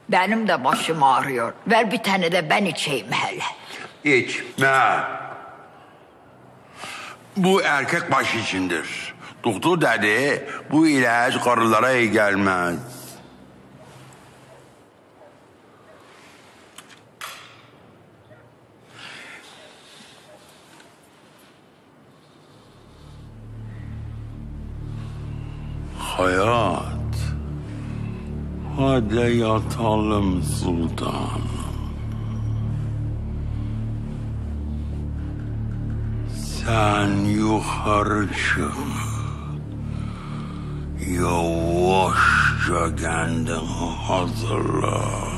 Benim de başım ağrıyor. Ver bir tane de ben içeyim hele. İç. Ne? Bu erkek başı içindir. Doktor dedi bu ilaç karılara iyi gelmez. Hayat. Hadi yatalım sultanım. Sen yukarı çık. Yavaşça kendini hazırla.